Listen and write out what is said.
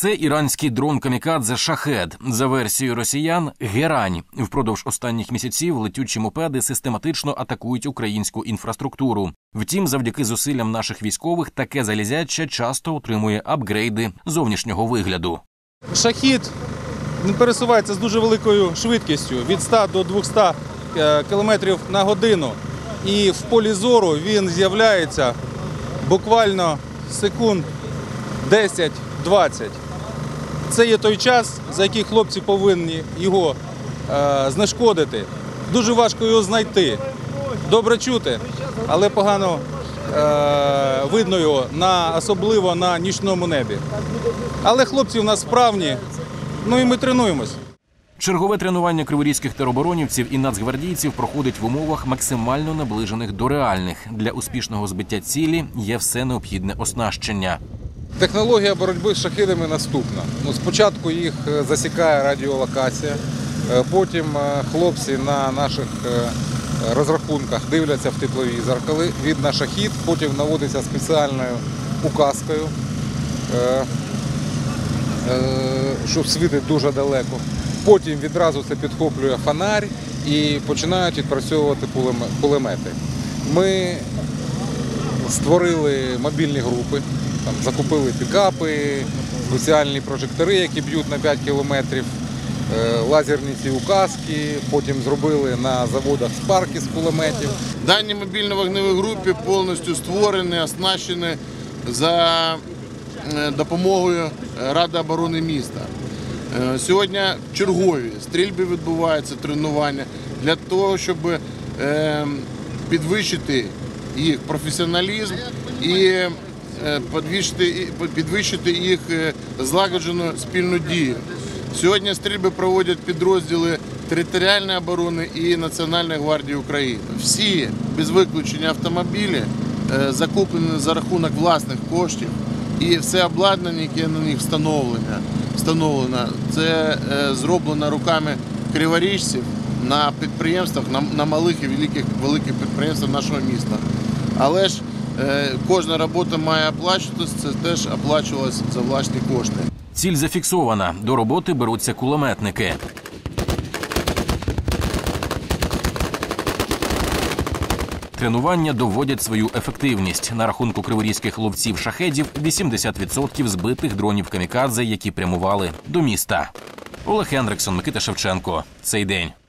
Це іранський дрон-камікадзе «Шахед». За версією росіян – герань. Впродовж останніх місяців летючі мопеди систематично атакують українську інфраструктуру. Втім, завдяки зусиллям наших військових таке залізяче часто отримує апгрейди зовнішнього вигляду. «Шахід» пересувається з дуже великою швидкістю – від 100 до 200 км на годину. І в полі зору він з'являється буквально секунд 10-20. Це є той час, за який хлопці повинні його знешкодити. Дуже важко його знайти. Добре чути, але погано видно його, особливо на нічному небі. Але хлопці у нас справні, ну і ми тренуємось. Чергове тренування криворізьких тероборонівців і нацгвардійців проходить в умовах максимально наближених до реальних. Для успішного збиття цілі є все необхідне оснащення. Технологія боротьби з шахедами наступна. Спочатку їх засікає радіолокація, потім хлопці на наших розрахунках дивляться в тепловізор, коли видно шахед, потім наводиться спеціальною указкою, що світить дуже далеко. Потім відразу це підхоплює фонарь і починають відпрацьовувати кулемети. Ми створили мобільні групи, закупили пікапи, спеціальні прожектори, які б'ють на 5 кілометрів, лазерні ці указки, потім зробили на заводах спарки з кулеметів. Дані мобільно-вогневі групи повністю створені, оснащені за допомогою Ради оборони міста. Сьогодні чергові стрільби відбуваються, тренування для того, щоб підвищити їх професіоналізм і підвищити їх злагоджену спільну дію. Сьогодні стрільби проводять підрозділи територіальної оборони і Національної гвардії України. Всі, без виключення автомобілі, закуплені за рахунок власних коштів, і все обладнання, яке на них встановлено, це зроблено руками криворіжців на підприємствах, на малих і великих підприємствах нашого міста. Але ж кожна робота має оплачуватися, це теж оплачувалось за власні кошти. Ціль зафіксована. До роботи беруться кулеметники. Тренування доводять свою ефективність. На рахунку криворізьких ловців шахедів 80% збитих дронів камікадзе, які прямували до міста. Олег Хендриксон, Микита Шевченко. Цей день.